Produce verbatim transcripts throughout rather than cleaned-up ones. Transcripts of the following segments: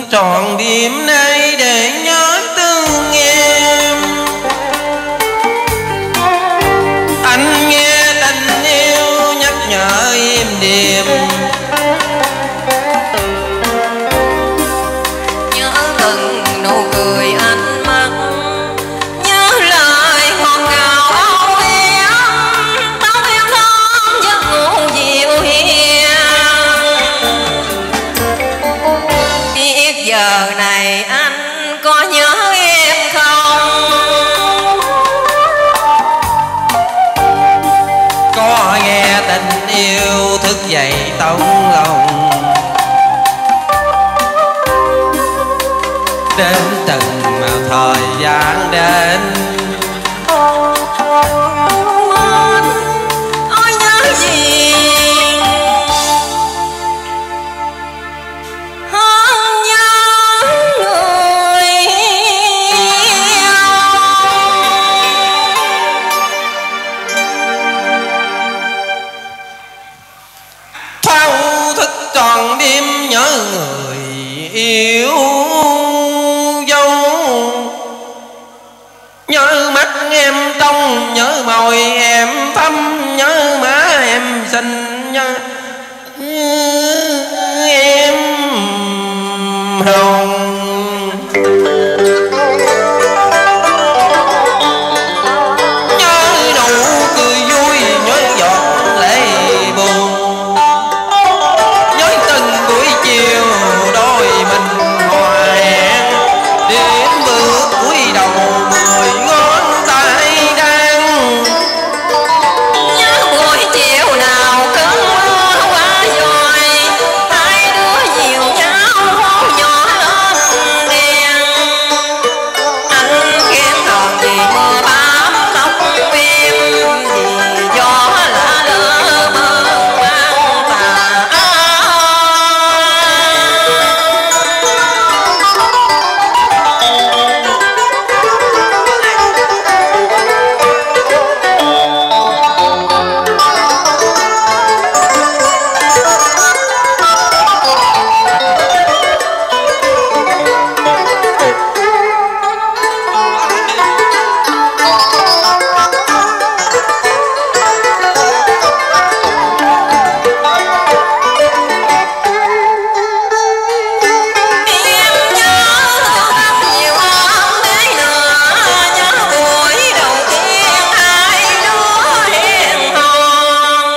trọn đêm nay để nhớ thương em. Anh nghe tình yêu nhắc nhở em đêm, nhớ từng nụ cười ánh mắt, nhớ lời ngọt ngào âu yếm, tóc em thơm giấc ngủ dịu hiền. Biết giờ này anh có nhớ em không? có nghe tình yêu thức dậy tông lòng, đến từng mà thời gian đến. Ôi nhớ gì hơn nhớ người yêu. Thao thức tròn đêm nhớ người yêu dấu, nhớ mắt em trong, nhớ môi em thắm, nhớ má em xinh, nhớ em hồng. Nhớ nụ cười vui, nhớ giọt lệ buồn, nhớ từng buổi chiều đôi mình hòa hẹn, đến bước cuối đầu mười ngón tay đang. Nhớ buổi chiều nào cơn mưa qua dội, hai đứa dìu nhau hôn nhỏ lên đèn. Anh khen còn vì mưa bám tóc em, vì gió lá lỡ mơ mang tà áo. Em nhớ thật nhiều hơn thế nữa, nhớ buổi đầu tiên hai đứa hẹn hò.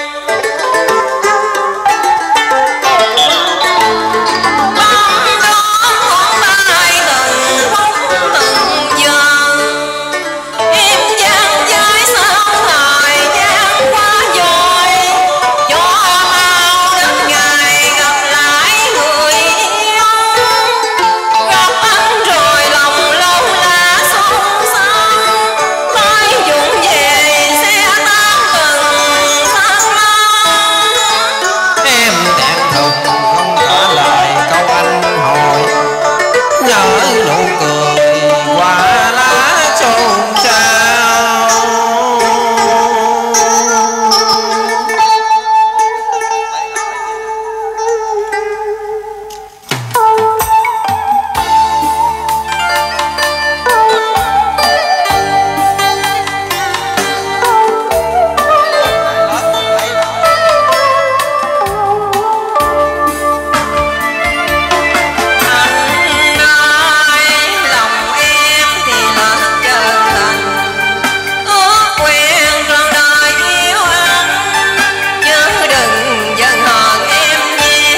Bóng đón ngón tay từng phút từng giờ, em dang dơi sao thời gian qua rồi. Gió mau đến ngày gặp lại người yêu, gặp anh rồi lòng lâu lá xôn xao. Khói dũng về xe tan từng tháng năm. Em đạn thùng không trả lời câu anh hỏi, nhớ nụ cười qua lá xôn xao. Anh ơi lòng em thì lỡ trơn thành, ước quen trọn đời yêu anh, nhớ đừng giận hờn em nhé.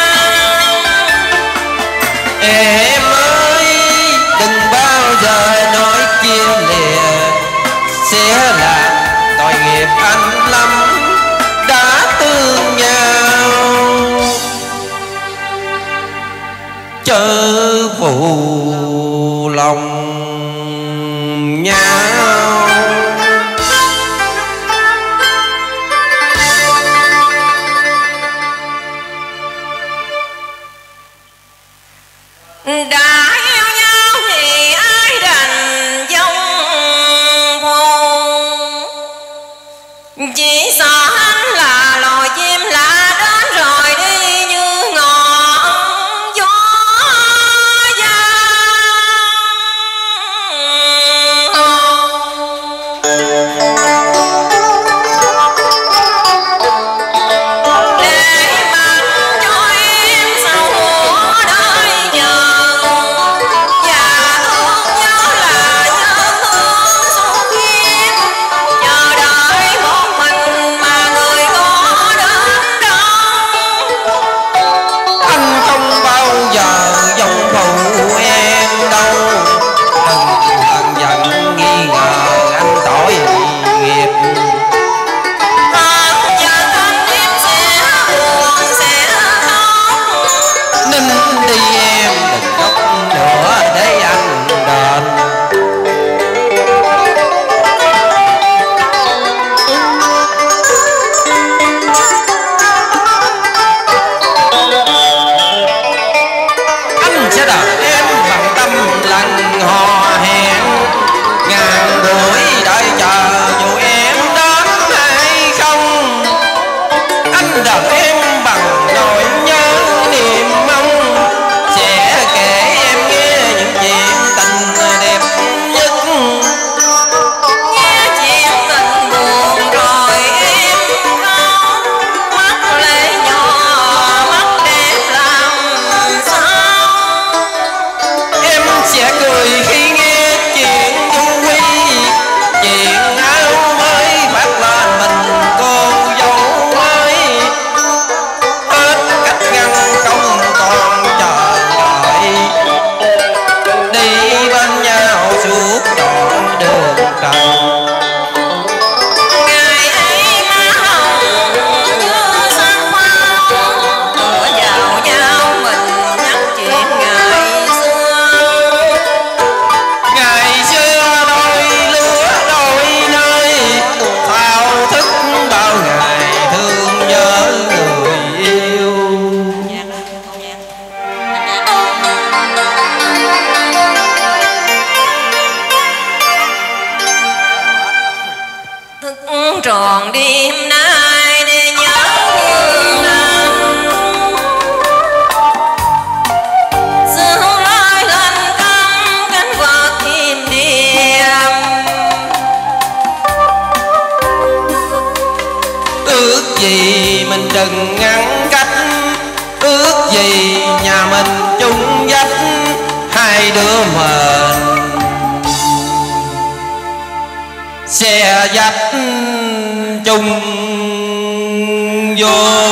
Em ơi đừng bao giờ nói chia lìa, sẽ là tội nghiệp anh lắm đã thương nhau. Chớ phụ lòng nhau. Đã yêu nhau thì ai đành dông phù, chỉ sợ anh là loài chim lạ đến rồi đi như ngọn gió đợi em bằng nỗi nhớ niềm mong, sẽ kể em nghe những chuyện tình đẹp nhất. Nghe chuyện tình buồn rồi em khóc, mắt lệ nhỏ mắt đẹp làm sao. Em sẽ cười khi nghe chuyện vui, chuyện áo mới phát lên mình cô dâu mới, hết cách ngăn không còn chờ đợi, đi bên nhau suốt trọn đường trần. Ngày ấy má hồng như sắc hoa, tựa vào nhau mình nhắc chuyện ngày xưa. Ngày xưa đôi lứa đôi nơi, thao thức bao ngày thương nhớ người yêu. Thức tròn đêm nay để nhớ hương anh, sương lối lạnh căm cánh vật im đêm. Ước gì mình đừng ngăn cách, ước gì nhà mình chung dắt, hai đứa mình sẽ dắt chung vô